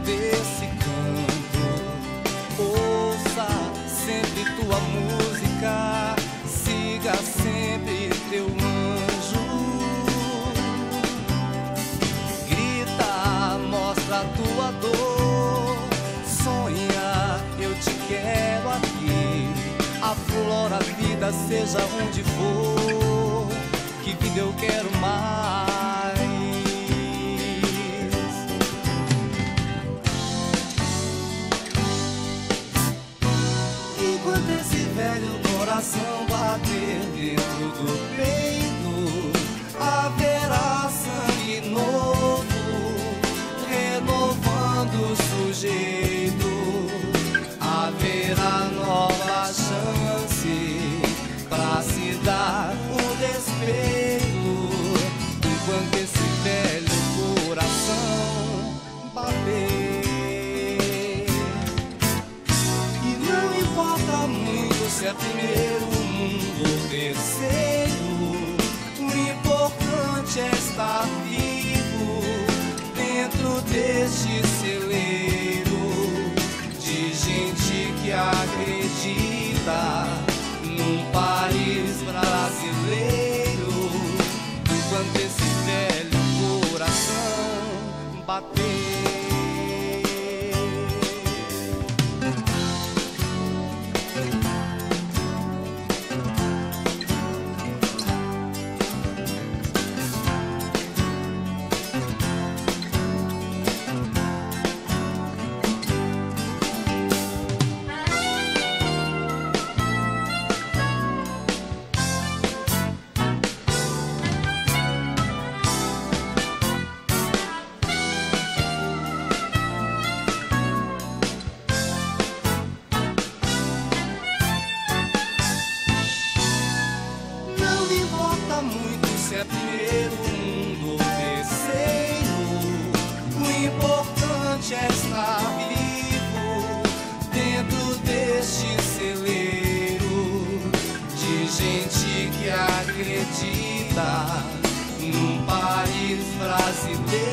desse canto. Ouça sempre tua música, siga sempre teu anjo. Grita, mostra tua dor, sonha, eu te quero aqui. Aflora a vida, seja onde for, que vida eu quero mais. Enquanto esse velho coração bater dentro do peito, haverá sangue novo, renovando o sujeito. Haverá nova chance pra se dar o respeito. Enquanto esse velho coração bater. E não importa muito se é primeiro mundo ou terceiro, o importante é estar vivo dentro deste celeiro de gente que acredita num país brasileiro. Enquanto esse velho coração bater. Se é primeiro mundo ou terceiro, o importante é estar vivo dentro deste celeiro de gente que acredita num país brasileiro.